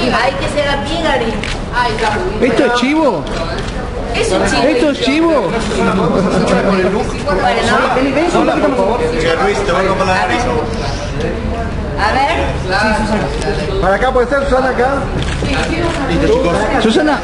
Hay que se haga pie, Gary. ¿Esto es chivo? Es un chivo. ¿Esto es chivo? A ver. Para acá puede ser, Susana, acá. Susana,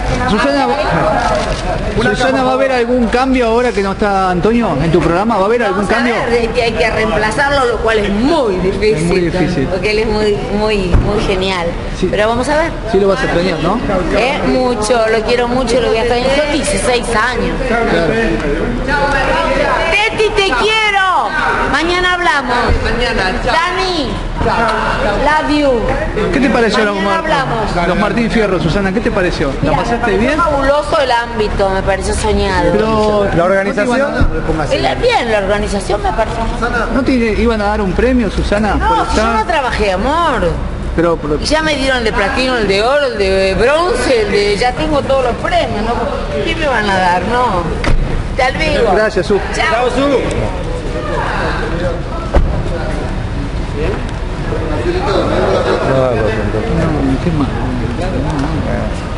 ¿va a haber algún cambio ahora que no está Antonio en tu programa? ¿Va a haber algún cambio? Que hay que reemplazarlo, lo cual es muy difícil. Es muy difícil. Porque él es muy genial. Sí. Pero vamos a ver. Sí lo vas a extrañar, ¿no? Mucho, lo quiero mucho, lo voy a extrañar. Son 16 años. Claro. Teti, te quiero. Mañana hablamos. Dani, love you. ¿Qué te pareció Mañana hablamos. los Martín Fierro, Susana? ¿Qué te pareció? ¿La Mira, pasaste me pareció bien? fabuloso el ámbito, me pareció soñado. Pero La organización. Bien, la organización me pareció. ¿No te iban a dar un premio, Susana? No, por si yo estar? no trabajé, amor. Pero Y ya me dieron el de platino, el de oro, el de bronce, el de... Ya tengo todos los premios, ¿no? ¿Qué me van a dar? No. Tal vez. gracias, Su. Chao, Su. No, qué mal.